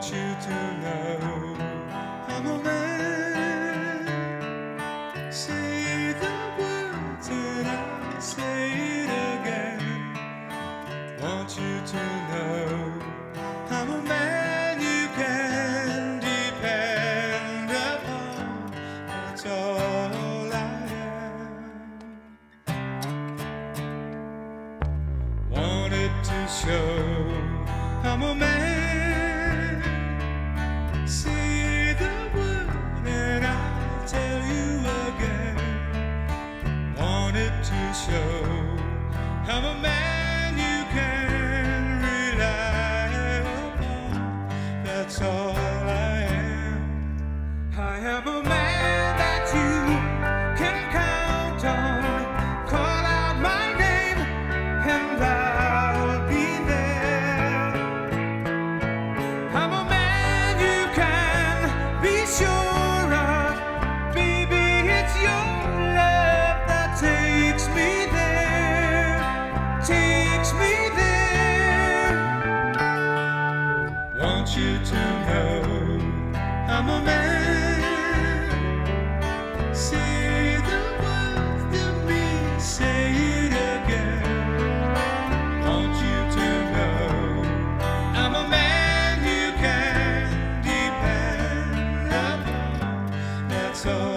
you to know I'm a man. Say the words and I'll say it again. Want you to know I'm a man you can depend upon. That's all I am. Wanted to show I'm a man. Say the word and I'll tell you again. Wanted to show I'm a man you can rely upon. That's all I am. I am a man that you can count on. Call out my name and I'll be there. I'm a man you can be sure of. Baby, it's your love that takes me there. Takes me there. Want you to know I'm a man. Say the words to me, say it again. Want you to know I'm a man you can depend upon. That's all